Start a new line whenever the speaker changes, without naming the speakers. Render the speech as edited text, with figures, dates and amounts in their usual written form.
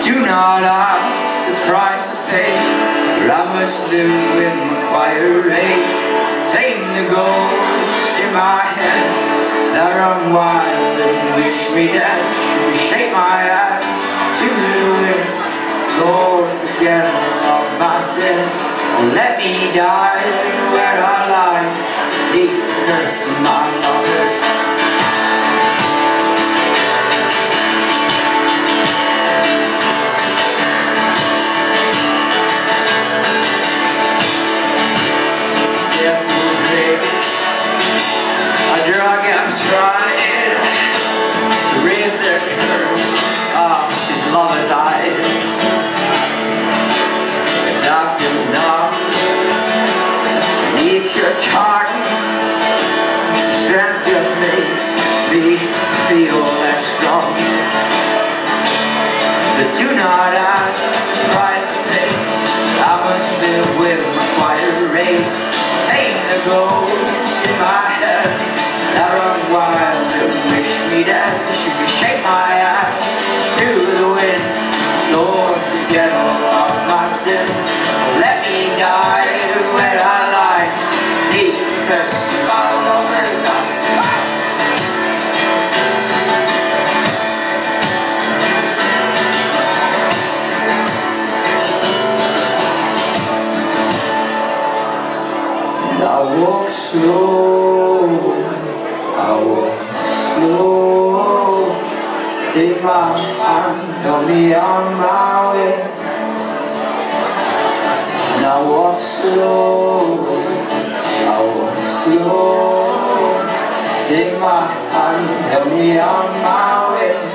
Do not ask the price to pay, for I must live with my quiet rate. Tame the ghosts in my head that run wild and wish me dead. Should we shake my eyes into the wind? Lord, forget all of my sin. Oh, let me die where I lie, deep curse of my lovers. I'm trying to rid their curse of his lover's eyes. As I feel numb beneath your tongue, your strength just makes me feel less strong. But do not ask the price to pay, I must live with my quiet rate. Tame the ghosts in my head that run wild and wish me dead. Should we shake my eyes to the wind? Lord, forget all of my sin. Let me die where I lie, deep curse of my lover's eyes. And I walk slow, I walk slow, take my hand, help me on my way. And I walk slow, take my hand, help me on my way.